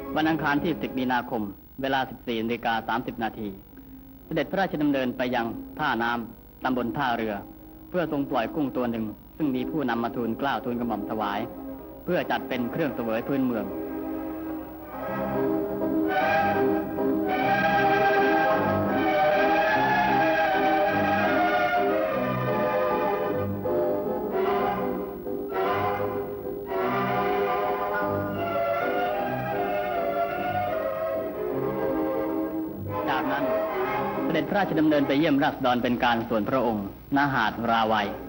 วันอังคารที่ 10 มีนาคม เวลา 14:30 นาทีเสด็จพระราชดำเนินไปยังท่าน้ำตำบลท่าเรือเพื่อทรงปล่อยกุ้งตัวหนึ่งซึ่งมีผู้นำมาทูลเกล้าทูลกระหม่อมถวายเพื่อจัดเป็นเครื่องเสวยพื้นเมืองจากนั้นเสด็จพระราชดำเนินไปเยี่ยมราษฎรเป็นการส่วนพระองค์ณหาดราวัย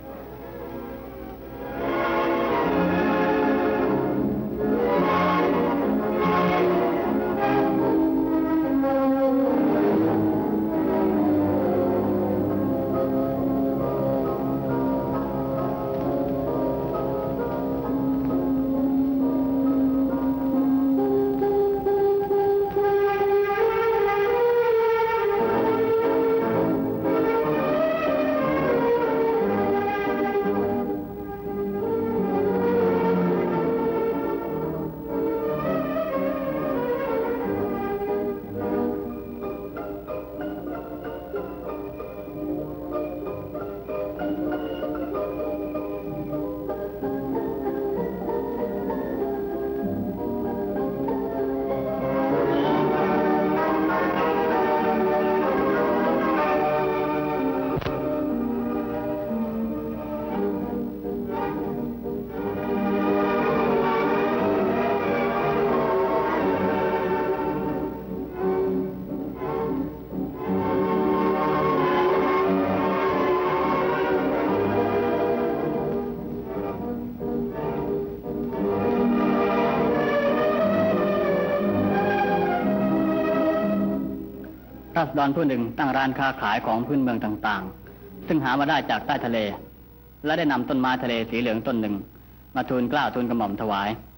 ราษฎรผู้หนึ่งตั้งร้านค้าขายของพื้นเมืองต่างๆซึ่งหามาได้จากใต้ทะเลและได้นำต้นไม้ทะเลสีเหลืองต้นหนึ่งมาทูลเกล้าทูลกระหม่อมถวาย